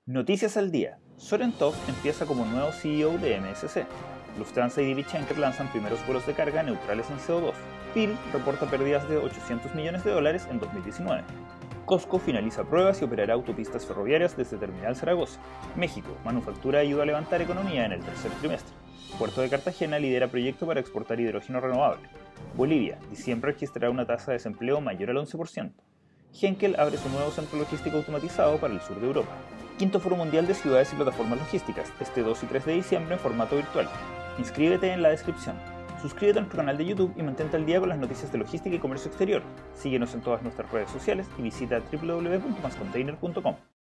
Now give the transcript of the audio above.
Noticias al día. Søren Toft empieza como nuevo CEO de MSC. Lufthansa y DB Schenker lanzan primeros vuelos de carga neutrales en CO2. PIL reporta pérdidas de $800 millones en 2019. Costco finaliza pruebas y operará autopistas ferroviarias desde Terminal Zaragoza. México, manufactura ayuda a levantar economía en el tercer trimestre. Puerto de Cartagena lidera proyecto para exportar hidrógeno renovable. Bolivia, diciembre registrará una tasa de desempleo mayor al 11%. Henkel abre su nuevo centro logístico automatizado para el sur de Europa. Quinto Foro Mundial de Ciudades y Plataformas Logísticas, este 2 y 3 de diciembre en formato virtual. Inscríbete en la descripción. Suscríbete a nuestro canal de YouTube y mantente al día con las noticias de logística y comercio exterior. Síguenos en todas nuestras redes sociales y visita www.mascontainer.com.